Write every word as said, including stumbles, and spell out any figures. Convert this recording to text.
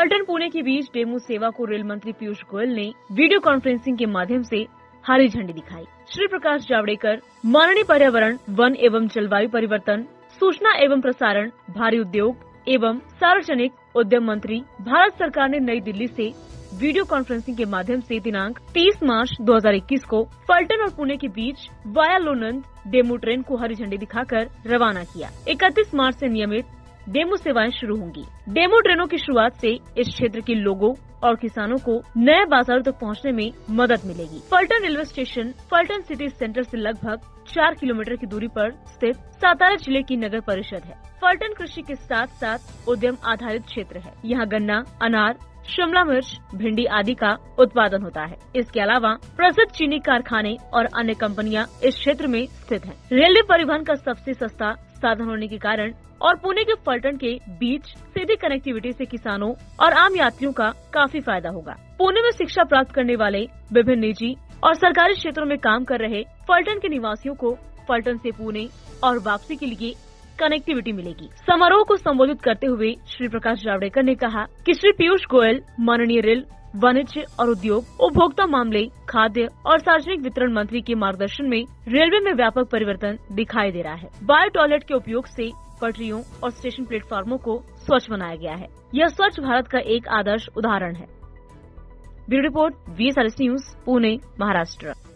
फलटन पुणे के बीच डेमू सेवा को रेल मंत्री पीयूष गोयल ने वीडियो कॉन्फ्रेंसिंग के माध्यम से हरी झंडी दिखाई। श्री प्रकाश जावड़ेकर, माननीय पर्यावरण, वन एवं जलवायु परिवर्तन, सूचना एवं प्रसारण, भारी उद्योग एवं सार्वजनिक उद्यम मंत्री, भारत सरकार ने नई दिल्ली से वीडियो कॉन्फ्रेंसिंग के माध्यम से दिनांक तीस मार्च दो हज़ार इक्कीस को फलटन और पुणे के बीच वाया लोनंद डेमू ट्रेन को हरी झंडी दिखाकर रवाना किया। इकतीस मार्च से नियमित डेमू सेवाएं शुरू होंगी। डेमू ट्रेनों की शुरुआत से इस क्षेत्र के लोगों और किसानों को नए बाजारों तक पहुंचने में मदद मिलेगी। Phaltan railway station Phaltan city centre से लगभग चार किलोमीटर की दूरी पर स्थित सातारा जिले की नगर परिषद है। फलटन कृषि के साथ साथ उद्यम आधारित क्षेत्र है। यहाँ गन्ना, अनार, शिमला मिर्च, भिंडी आदि का उत्पादन होता है। इसके अलावा प्रसिद्ध चीनी कारखाने और अन्य कंपनियां इस क्षेत्र में स्थित हैं। रेलवे परिवहन का सबसे सस्ता साधन होने के कारण और पुणे के फलटन के बीच सीधी कनेक्टिविटी से किसानों और आम यात्रियों का काफी फायदा होगा। पुणे में शिक्षा प्राप्त करने वाले विभिन्न निजी और सरकारी क्षेत्रों में काम कर रहे फलटन के निवासियों को फलटन से पुणे और वापसी के लिए कनेक्टिविटी मिलेगी। समारोह को संबोधित करते हुए श्री प्रकाश जावड़ेकर ने कहा कि श्री पीयूष गोयल, माननीय रेल, वाणिज्य और उद्योग, उपभोक्ता मामले, खाद्य और सार्वजनिक वितरण मंत्री के मार्गदर्शन में रेलवे में व्यापक परिवर्तन दिखाई दे रहा है। बायो टॉयलेट के उपयोग से पटरियों और स्टेशन प्लेटफार्मों को स्वच्छ बनाया गया है। यह स्वच्छ भारत का एक आदर्श उदाहरण है। Bureau report, V S R S news, Pune, Maharashtra.